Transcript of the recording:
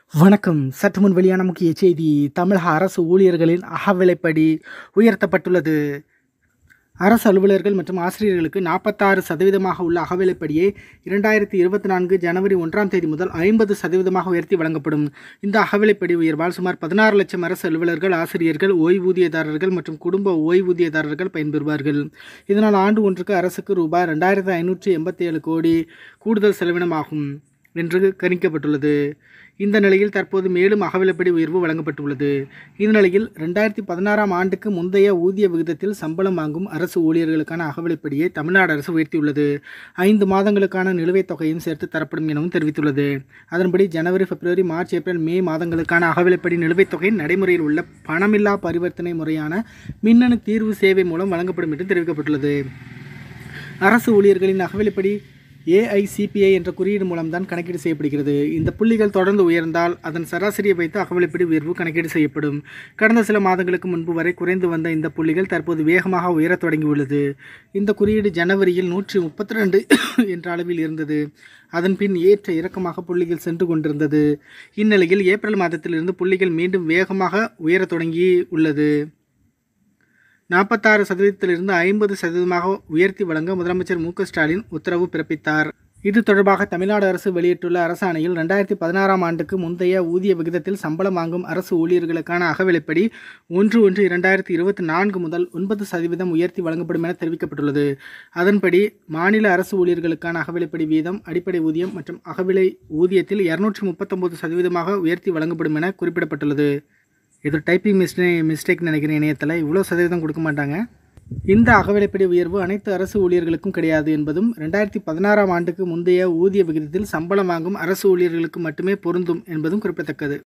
வணக்கம். சற்று முன் வெளியான முக்கிய செய்தி. தமிழக அரசு ஊழியர்களின் அகவிலைப்படி உயர்த்தப்பட்டுள்ளது. அரசு அலுவலர்கள் மற்றும் ஆசிரியர்களுக்கு 46% உள்ள அகவிலைப்படியை 2024 ஜனவரி 1ஆம் தேதி முதல் 50% உயர்த்தி வழங்கப்படும். இந்த அகவிலைப்படி உயர்வால் சுமார் 16 லட்சம் அரசு அலுவலர்கள், ஆசிரியர்கள், ஓய்வூதியதாரர்கள் மற்றும் குடும்ப ஓய்வூதியதாரர்கள் பயன்பெறுவார்கள். இதனால் ஆண்டு ஒன்றுக்கு அரசுக்கு ரூபாய் 2587 கோடி கூடுதல் செலவினமாகும் என்று கணிக்கப்பட்டுள்ளது. இந்த நிலையில் தற்போது மேலும் அகவிலைப்படி உயர்வு வழங்கப்பட்டுள்ளது. இந்நிலையில் 2016ஆம் ஆண்டுக்கு முந்தைய ஊதிய விகிதத்தில் சம்பளம் வாங்கும் அரசு ஊழியர்களுக்கான அகவிலைப்படியை தமிழ்நாடு அரசு உயர்த்தியுள்ளது. 5 மாதங்களுக்கான நிலுவைத் தொகையும் சேர்த்து தரப்படும் எனவும் தெரிவித்துள்ளது. அதன்படி ஜனவரி, பிப்ரவரி, மார்ச், ஏப்ரல், மே மாதங்களுக்கான அகவிலைப்படி நிலுவைத் தொகை நடைமுறையில் உள்ள பணமில்லா பரிவர்த்தனை முறையான மின்னணு தீர்வு சேவை மூலம் வழங்கப்படும் என்று தெரிவிக்கப்பட்டுள்ளது. அரசு ஊழியர்களின் அகவிலைப்படி AICPI என்ற குறியீடு மூலம்தான் கணக்கீடு செய்யப்படுகிறது. இந்த புள்ளிகள் தொடர்ந்து உயர்ந்தால் அதன் சராசரியை வைத்து அகவிலைப்படி உயர்வு கணக்கீடு செய்யப்படும். கடந்த சில மாதங்களுக்கு முன்பு வரை குறைந்து வந்த இந்த புள்ளிகள் தற்போது வேகமாக உயரத் தொடங்கியுள்ளது. இந்த குறியீடு ஜனவரியில் 132 என்ற அளவில் இருந்தது. அதன் பின் ஏற்ற இறக்கமாக புள்ளிகள் சென்று கொண்டிருந்தது. இந்நிலையில் ஏப்ரல் மாதத்திலிருந்து புள்ளிகள் மீண்டும் வேகமாக உயரத் தொடங்கி உள்ளது. 46%இலிருந்து 50% உயர்த்தி வழங்க முதலமைச்சர் மு.க. ஸ்டாலின் உத்தரவு பிறப்பித்தார். இது தொடர்பாக தமிழ்நாடு அரசு வெளியிட்டுள்ள அரசாணையில் 2016ஆம் ஆண்டுக்கு முந்தைய ஊதிய விகிதத்தில் சம்பளம் வாங்கும் அரசு ஊழியர்களுக்கான அகவிலைப்படி 1/1/2024 முதல் 9% உயர்த்தி வழங்கப்படும் என தெரிவிக்கப்பட்டுள்ளது. அதன்படி மாநில அரசு ஊழியர்களுக்கான அகவிலைப்படி வீதம் அடிப்படை ஊதியம் மற்றும் அகவிலை ஊதியத்தில் 239% உயர்த்தி வழங்கப்படும் என குறிப்பிடப்பட்டுள்ளது. இது டைப்பிங் மிஸ்டேக் நினைக்கிறேன். இணையத்தில் இவ்வளோ சதவீதம் கொடுக்க மாட்டாங்க. இந்த அகவிலைப்படி உயர்வு அனைத்து அரசு ஊழியர்களுக்கும் கிடையாது என்பதும் 2016ஆம் ஆண்டுக்கு முந்தைய ஊதிய விகிதத்தில் சம்பளம் வாங்கும் அரசு ஊழியர்களுக்கு மட்டுமே பொருந்தும் என்பதும் குறிப்பிடத்தக்கது.